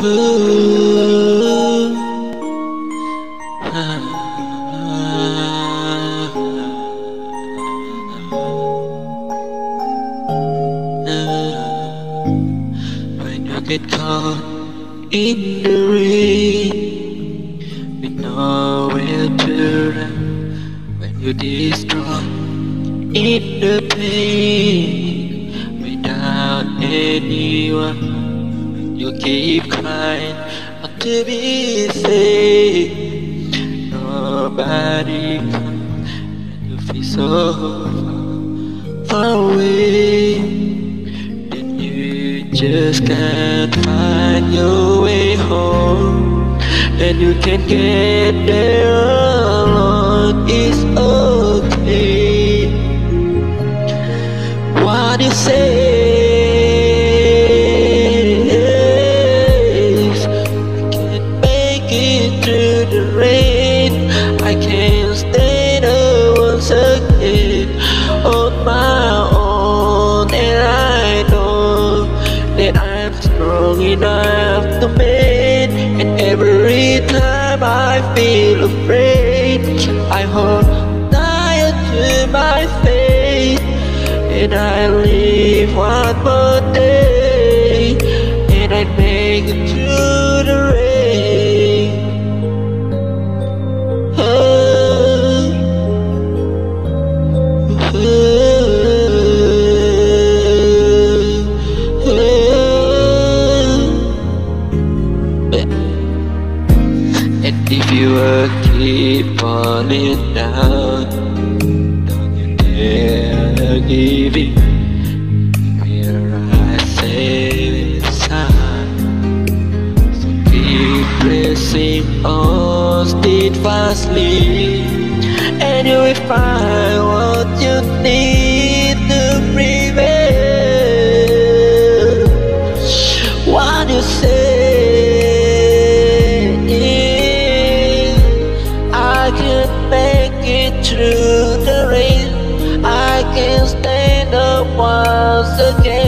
Ooh. When you get caught in the rain with nowhere to run, when you destroy in the pain without anyone, you keep crying not to be saved. Nobody comes and you feel so far away. Then you just can't find your way home. Then you can get there alone. It's okay. What you say? I can't stay there once again on my own, and I know that I'm strong enough to make. And every time I feel afraid, I hold tight to my faith, and I live one more day, and I make it through the rain. And if you keep falling down, don't you dare give in. Where I say inside, so keep pressing on steadfastly, and you will find what you need to prevail. What you say? Through the rain, I can stand up once again.